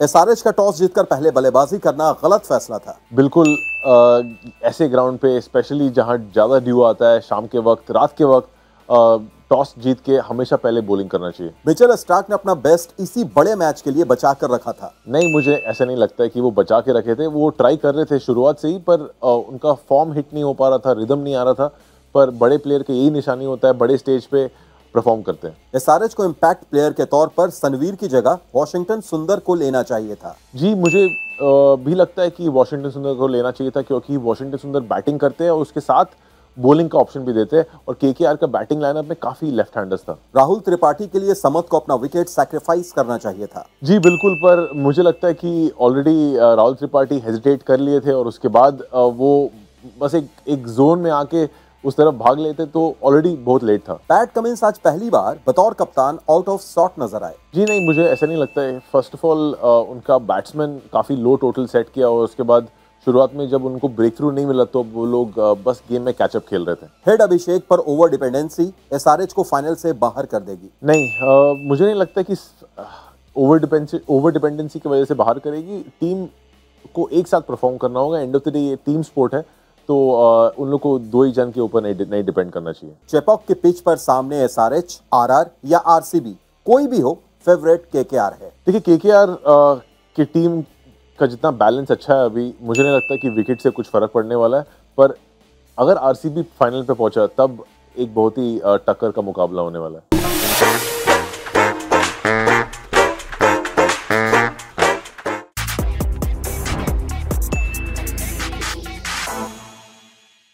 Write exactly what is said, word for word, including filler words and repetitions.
SRH का toss जीतकर पहले बल्लेबाजी करना गलत फैसला था। बिल्कुल आ, ऐसे ग्राउंड पे स्पेशली जहां ज्यादा ड्यू आता है, शाम के वक्त, रात के वक्त, टॉस जीत के हमेशा पहले बॉलिंग करना चाहिए। मिचेल स्टार्क ने अपना बेस्ट इसी बड़े मैच के लिए बचा कर रखा था। नहीं, मुझे ऐसा नहीं लगता है कि वो बचा के रखे थे। वो ट्राई कर रहे थे शुरुआत से ही, पर आ, उनका फॉर्म हिट नहीं हो पा रहा था, रिदम नहीं आ रहा था। पर बड़े प्लेयर के यही निशानी होता है, बड़े स्टेज पे परफॉर्म करते हैं। एसआरएच को इम्पैक्ट प्लेयर के तौर पर सनवीर की जगह वॉशिंगटन सुंदर को लेना चाहिए था। जी, मुझे आ, भी लगता है कि वॉशिंगटन सुंदर को लेना चाहिए था, क्योंकि वॉशिंगटन सुंदर बैटिंग करते हैं और उसके साथ बॉलिंग का ऑप्शन भी देते हैं, और केकेआर का बैटिंग लाइनअप में काफी लेफ्ट हैंडर्स था। राहुल त्रिपाठी के लिए समत को अपना विकेट सैक्रिफाइस करना चाहिए था। जी बिल्कुल, पर मुझे लगता है कि ऑलरेडी राहुल त्रिपाठी हेजिटेट कर लिए थे और उसके बाद आ, वो बस एक एक जोन में आके उस तरफ भाग लेते तो ऑलरेडी बहुत लेट था। पैट कमिंस आज पहली बार बतौर कप्तान आउट ऑफ सॉर्ट नजर आए। जी नहीं, मुझे ऐसा नहीं लगता है। फर्स्ट ऑफ ऑल उनका बैट्समैन काफी लो टोटल सेट किया, और उसके बाद शुरुआत में जब उनको ब्रेक थ्रू नहीं मिला तो वो लोग आ, बस गेम में कैचअप खेल रहे थे। हेड अभिषेक पर ओवर डिपेंडेंसी एसआरएच को फाइनल से बाहर कर देगी। नहीं, आ, मुझे नहीं लगता कि ओवर डिपेंडेंसी ओवर डिपेंडेंसी की वजह से बाहर करेगी। टीम को एक साथ परफॉर्म करना होगा। एंड ऑफ द डे ये टीम स्पोर्ट है, तो uh, उन लोग को दो ही जन के ऊपर नहीं, नहीं डिपेंड करना चाहिए। चेपॉक की पिच पर सामने एसआरएच, आरआर या आरसीबी, कोई भी हो, फेवरेट केकेआर है। देखिए, केकेआर uh, की टीम का जितना बैलेंस अच्छा है अभी, मुझे नहीं लगता कि विकेट से कुछ फर्क पड़ने वाला है। पर अगर आरसीबी फाइनल पे पहुंचा तब एक बहुत ही uh, टक्कर का मुकाबला होने वाला है।